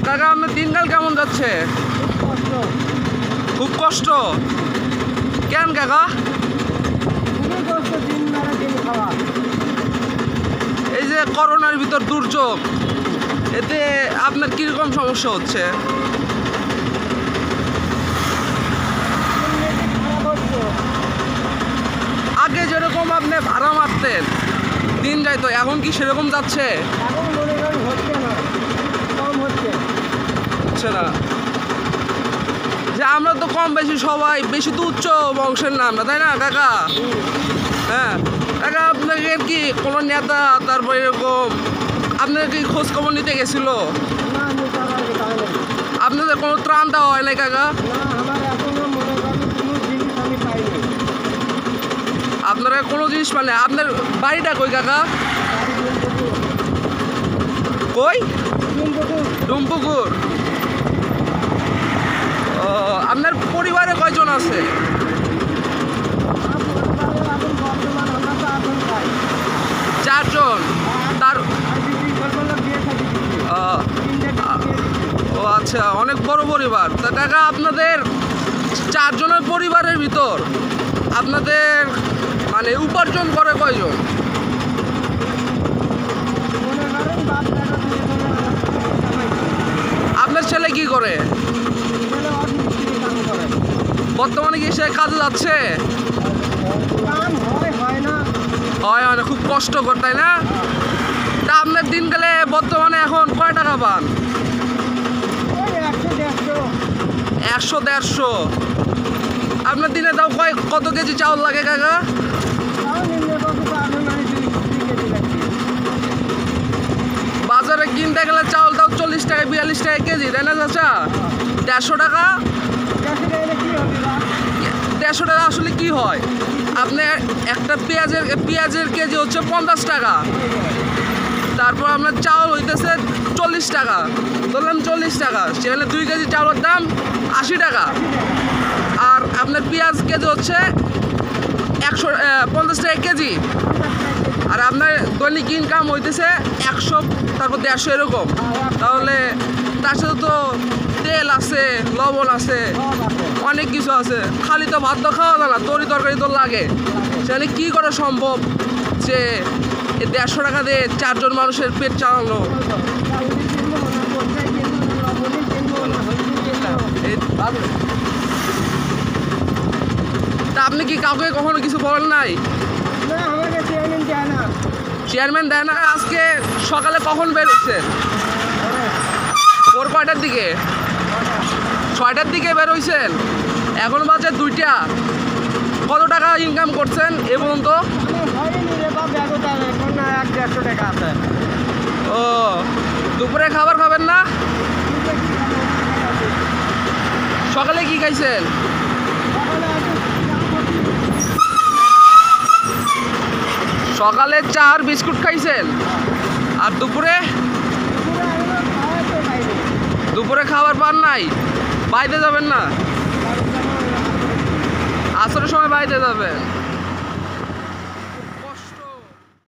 কাকা আপনার দিনকাল কেমন যাচ্ছে? খুব কষ্ট। কেন কাকা? এই যে করোনার ভিতর দুর্যোগ, এতে আপনার কিরকম সমস্যা হচ্ছে? আগে যেরকম আপনি ভাড়া মারতেন দিন যাইতো, এখন কি সেরকম যাচ্ছে? হচ্ছে না। যে আমরা তো কম বেশি সবাই বেশি তো উচ্চ বংশের না আমরা, তাই না কাকা? হ্যাঁ কাকা, আপনাকে কি কোনো নেতা তারপর এরকম আপনার কি খোঁজ খবর নিতে গেছিল? আপনাদের কোনো ত্রাণ দেওয়া হয় নাই কাকা? আপনারা কোনো জিনিস মানে আপনার বাড়িটা কই কাকা? কই? ডুমপুকুর। ও, আপনার পরিবারে কয়জন আছে? চারজন। তার ও আচ্ছা, অনেক বড় পরিবার। তা কাকা আপনাদের চারজনের পরিবারের ভিতর আপনাদের মানে উপার্জন করে কয়জন? আপনার ছেলে কি করে? বর্তমানে কি সে কাজে যাচ্ছে? হয় না, খুব কষ্টকর, তাই না? তা আপনার দিনকালে বর্তমানে এখন কয় টাকা পান? 100-150। আপনার দিনে তাও কত কেজি চাউল লাগে কাকা? বাজারে কিনতে গেলে চাউল তাও 40 টাকা 42 টাকা কেজি, তাই না চাচা? 150 টাকা। 150 টাকা আসলে কি হয়? আপনার একটা পেঁয়াজের কেজি হচ্ছে 50 টাকা, তারপর আপনার চাউল হইতেছে 40 টাকা, ধরলাম 40 টাকা, সেখানে 2 কেজি চাউলের দাম 80 টাকা। আর আপনার পেঁয়াজ কেজি হচ্ছে 150 টাকা কেজি। আর আপনার দৈনিক ইনকাম হইতেছে 100, তারপর 150 এরকম। তাহলে তার সাথে তো তেল আছে, লবণ আছে, অনেক কিছু আছে। খালি তো ভাত তো খাওয়া যায় না, তরকারি তো লাগে। সেখানে কী করা সম্ভব যে 150 টাকা দিয়ে 4 জন মানুষের পেট চালানো? তা আপনি কি কাউকে কখনো কিছু বলেন নাই? চেয়ারম্যান দেয় না? আজকে সকালে কখন বেরোচ্ছে? ভোর কয়টার দিকে? 6টার দিকে বেরোইছেন, এখন বাজে 2টা। কত টাকা ইনকাম করছেন এ পর্যন্ত? ও, দুপুরে খাবার খাবেন না? সকালে কি খাইছেন? সকালে চা আর বিস্কুট খাইছেন। আর দুপুরে খাবার পান নাই? বাইরে যাবেন না? আসরের সময় বাইরে যাবেন।